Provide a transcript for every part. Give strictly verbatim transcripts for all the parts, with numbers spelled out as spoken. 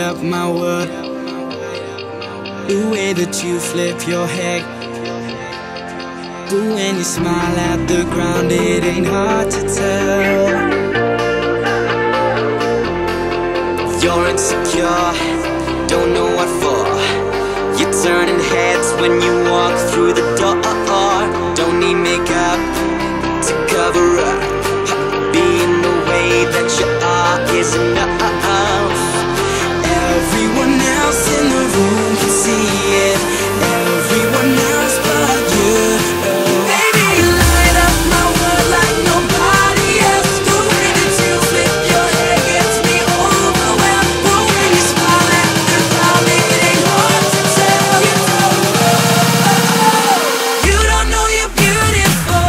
up my world. The way that you flip your head, but when you smile at the ground, it ain't hard to tell. You're insecure, don't know what for. You're turning heads when you walk through the door. Don't need makeup to cover up. Being the way that you are is enough. Everyone else in the room can see it. Everyone else but you. Baby, you light up my world like nobody else. The way that you flip your hair gets me overwhelmed. But when you smile at the crowd, it ain't hard to tell. You don't know you're beautiful.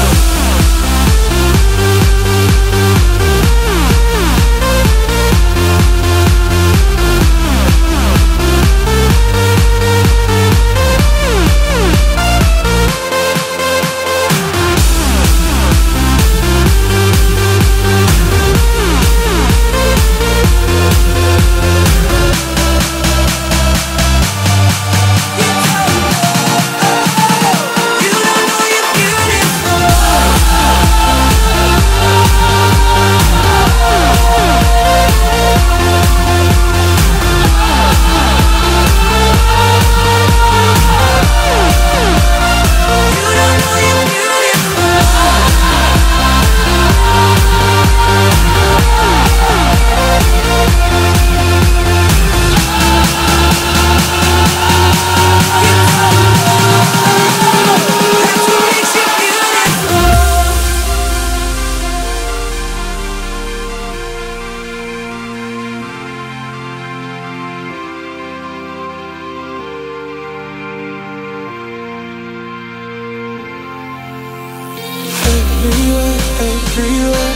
Everywhere, everywhere,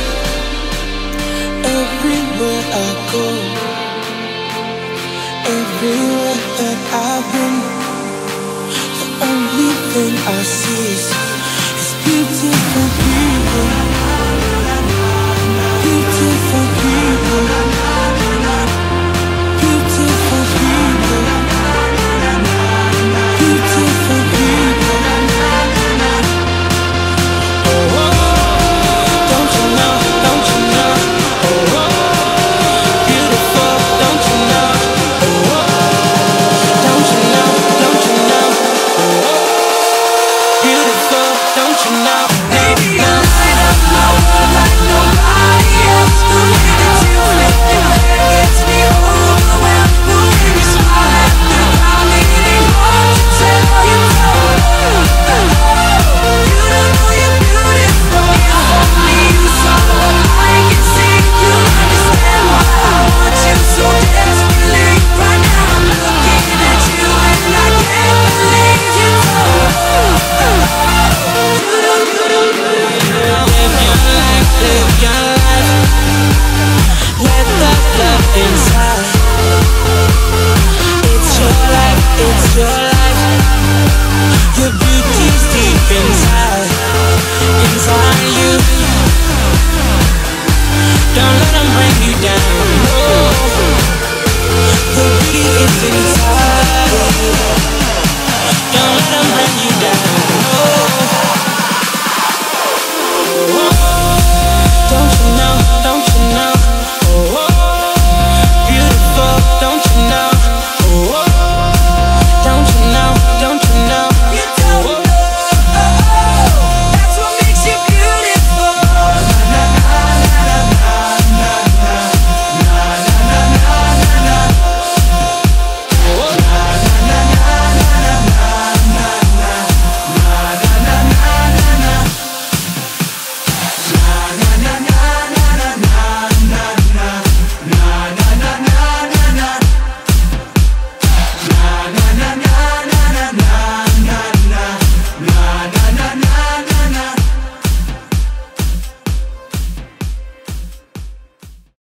everywhere I go, everywhere that I've been, the only thing I see is, is beautiful